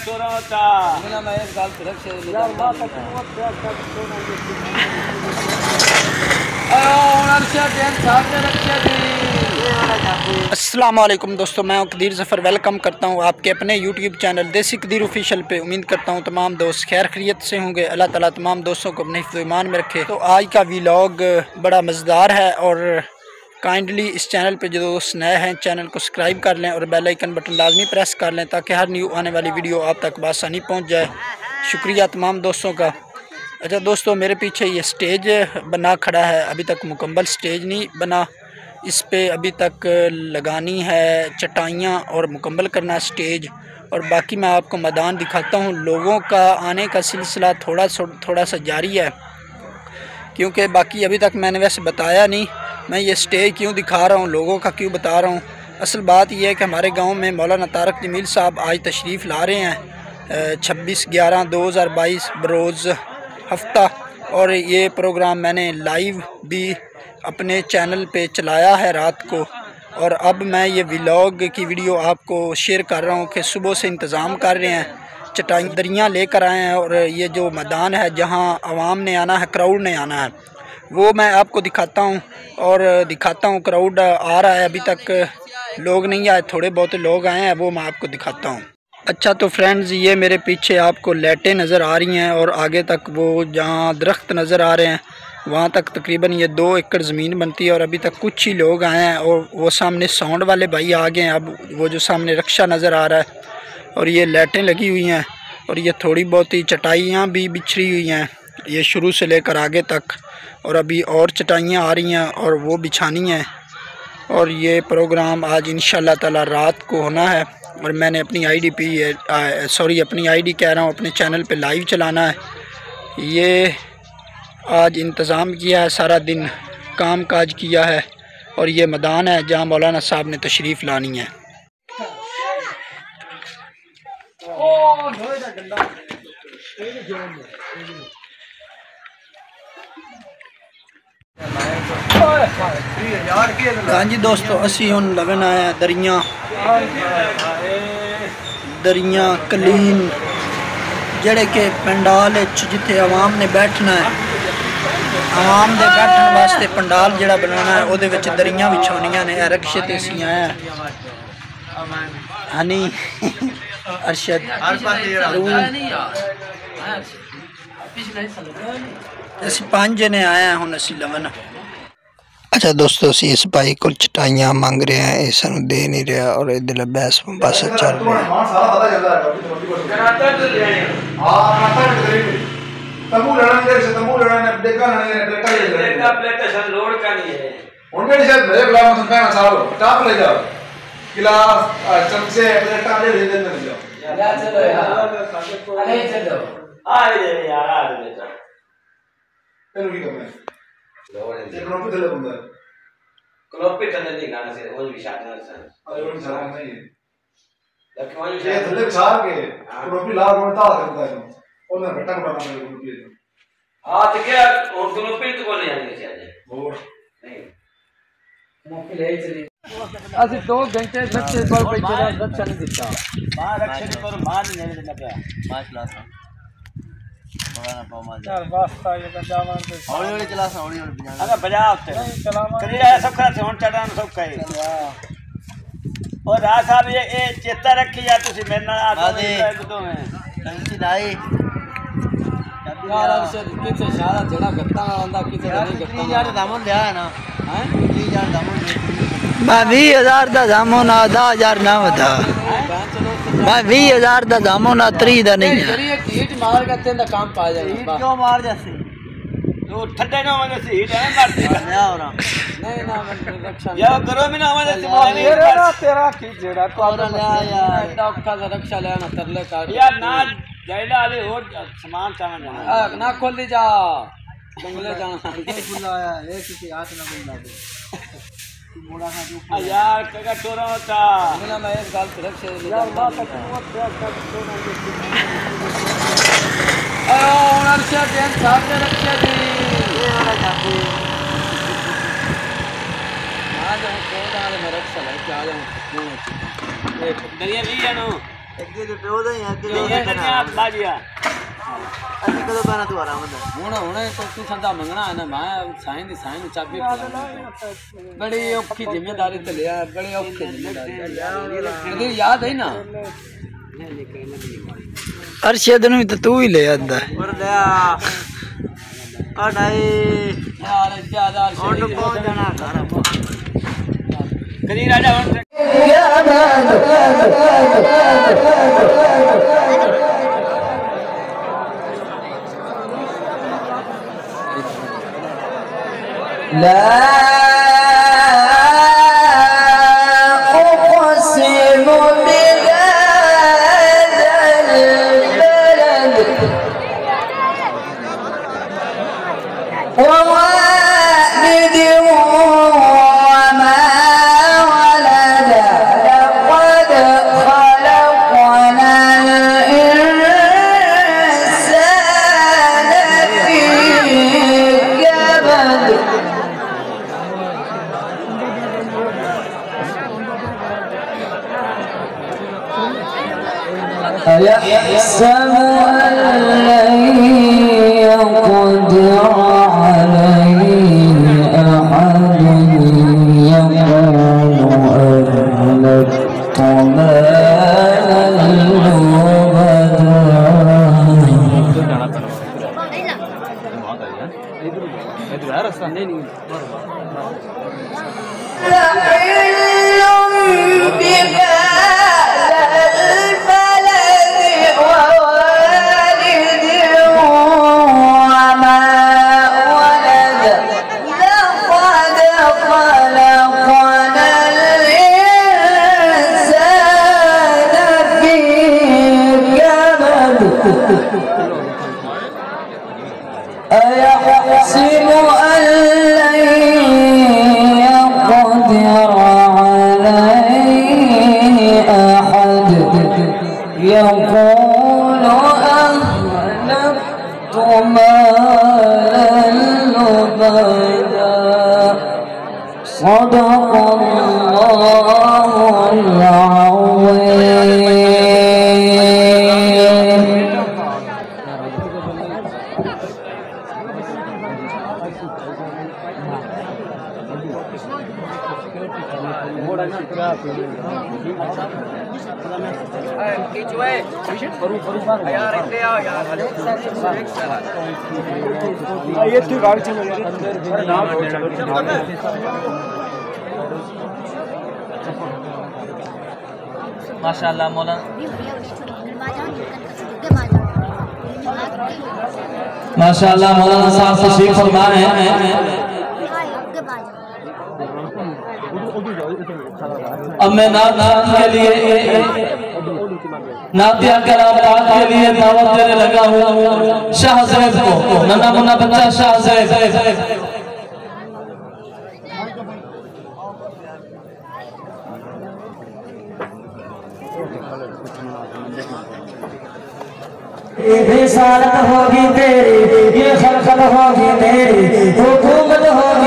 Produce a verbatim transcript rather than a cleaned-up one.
टोरा होता मैं एक गाल सुरक्षा अस्सलाम वालेकुम दोस्तों, मैं कदीर ज़फ़र वेलकम करता हूँ आपके अपने यूट्यूब चैनल देसी कदीर ऑफिशियल पे। उम्मीद करता हूँ तमाम दोस्त खैर खैरियत से होंगे। अल्लाह ताला तमाम दोस्तों को अपने हिफ्ज़ ईमान में रखे। तो आज का व्लॉग बड़ा मज़ेदार है और काइंडली इस चैनल पे जो दोस्त नए हैं चैनल को सब्सक्राइब कर लें और बेल आइकन बटन लाजमी प्रेस कर लें ताकि हर न्यू आने वाली वीडियो आप तक बआसानी पहुँच जाए। शुक्रिया तमाम दोस्तों का। अच्छा दोस्तों, मेरे पीछे ये स्टेज बना खड़ा है, अभी तक मुकम्मल स्टेज नहीं बना। इस पे अभी तक लगानी है चटाइयाँ और मुकम्मल करना स्टेज, और बाकी मैं आपको मैदान दिखाता हूँ। लोगों का आने का सिलसिला थोड़ा थोड़ा सा जारी है, क्योंकि बाकी अभी तक मैंने वैसे बताया नहीं मैं ये स्टेज क्यों दिखा रहा हूँ, लोगों का क्यों बता रहा हूँ। असल बात यह है कि हमारे गाँव में मौलाना तारक जमील साहब आज तशरीफ़ ला रहे हैं छब्बीस ग्यारह दो हज़ार बाईस बरोज़ हफ्ता, और ये प्रोग्राम मैंने लाइव भी अपने चैनल पे चलाया है रात को। और अब मैं ये व्लॉग की वीडियो आपको शेयर कर रहा हूँ कि सुबह से इंतज़ाम कर रहे हैं, चटाई दरियाँ लेकर आए हैं, और ये जो मैदान है जहाँ आवाम ने आना है, क्राउड ने आना है, वो मैं आपको दिखाता हूँ। और दिखाता हूँ क्राउड आ रहा है, अभी तक लोग नहीं आए, थोड़े बहुत लोग आए हैं, वो मैं आपको दिखाता हूँ। अच्छा तो फ्रेंड्स, ये मेरे पीछे आपको लाइटें नज़र आ रही हैं और आगे तक वो जहाँ दरख्त नज़र आ रहे हैं वहाँ तक तकरीबन ये दो एकड़ ज़मीन बनती है, और अभी तक कुछ ही लोग आए हैं। और वो सामने साउंड वाले भाई आ गए हैं, अब वो जो सामने रक्षा नज़र आ रहा है, और ये लाइटें लगी हुई हैं, और ये थोड़ी बहुत ही चटाइयाँ भी बिछरी हुई हैं, ये शुरू से लेकर आगे तक, और अभी और चटाइयाँ आ रही हैं और वो बिछानी हैं। और ये प्रोग्राम आज इंशाल्लाह ताला रात को होना है, और मैंने अपनी आईडी पे सॉरी अपनी आईडी कह रहा हूँ अपने चैनल पे लाइव चलाना है। ये आज इंतज़ाम किया है, सारा दिन काम काज किया है, और ये मैदान है जहाँ मौलाना साहब ने तशरीफ़ लानी है। हाँ जी दोस्तों, असी हुण लगन आए दरियाँ दरियाँ कलीन जड़े के पंडाल जिथे आवाम ने बैठना है, आवाम दे बैठने वास्ते पंडाल जड़ा बनाना है, वो दरियाँ बिछानियाँ ने। रक्शे ते असी आए हनी अरशद असी पांच जने आए हैं हुण असी लवन। अच्छा दोस्तों, असी इस भाई को चटाइयाँ मांग रहे हैं, ये सानू दे नहीं रहा, और इधर बहस बस चल रही है। कलोपी थले नहीं गाना से वो भी शादी ना सर अरे वो सलाम नहीं है लेकिन वो ये थले छाड़ के कलोपी लाल बनता करता है उन्हें बेटा को बनाना है कलोपी हां तो क्या और कलोपी तो बोले यानी चाहिए वो नहीं मौके ले चली असि दो घंटे रक्षे पर बैठे रक्षा नहीं दिखता बाहर रक्षे पर बाहर नहीं निकल लगा पांच लाख बगाना पामा यार वास्ता ये पंजाबान पे हौली हौली चला सा हौली हौली बजा अरे बजा उठे नहीं चलावा करी आया सब खा होन चढ़ान सब कहे और राज साहब ये ए चेता रखी या तुसी मेरे नाल आ दो में कंसी लाई यार अब से किसे सारा जड़ा गत्ता आंदा किसे नहीं गत्ता यार दामन लिया है ना हैं तीस हज़ार दामन मैं बीस हज़ार दा दामन आ दस हज़ार ना बता मैं बीस हज़ार दा दामन आ तीस दा नहीं है एक हीट मार के तेंदा काम पा जाएगा हीट क्यों मार जैसे तो ठंडे ना वजह से हीट है मारती है और नहीं ना रक्षा या करो भी ना वजह से नहीं तेरा तेरा की जेड़ा तो और ले यार डॉक्टर का रक्षा लेना तरले का यार ना जैला वाले और सामान सामान जाना ना खोल जा जंगले जाना खुला आया है किसी हाथ ना खुला दे मोड़ा ना जो यार कगा टोरा होता ना मैं एक गाल रक्षा यार बात का बहुत कर टोरा अरे ओनर से देन सामने रक्षा दी ये वाला जाती आज हम कोड़ा में रक्षा लेके आ जाऊं एक दरिया भी है नो ਅੱਗੇ ਤੇ ਪਿਓ ਦਾ ਹੀ ਅੱਗੇ ਦੇ ਕਰਨਾ ਬਾਜੀਆ ਅਸੀਂ ਕਦੋਂ ਪੈਣਾ ਤੂੰ ਆਰਾਮ ਨਾਲ ਹੁਣ ਹੁਣ ਤਾਂ ਤੂੰ ਸੰਦਾ ਮੰਗਣਾ ਹੈ ਨਾ ਮੈਂ ਸਾਈਂ ਦੀ ਸਾਈਂ ਨੂੰ ਚਾਬੀ ਬੜੀ ਔਖੀ ਜ਼ਿੰਮੇਵਾਰੀ ਤੇ ਲਿਆ ਬੜੀ ਔਖੀ ਜ਼ਿੰਮੇਵਾਰੀ ਯਾਦ ਹੈ ਨਾ अरशद नु तो तू ही ले आंदा और ले कटाई यार ज्यादा और पहुंच जाना घर करी राजा ला يحسب أن لن يقدر عليه أحد يقول أهلكت مالا لبدا أيحسب أن لن يقدر عليه أحد يقول أهلكت مالا لبدا صدق الله العظيم माशाल्लाह मौलाना माशाल्लाह मौलाना साहब तशरीफ फरमा रहे हैं अब मैं नात के लिए नातिया कलाम पाक के लिए दावत देने लगा हूँ शाह ज़ैद को नन्हा मुन्ना बच्चा शाह ज़ैद रिसालत होगी तेरी ये खलकत होगी तेरी हुकूमत होगी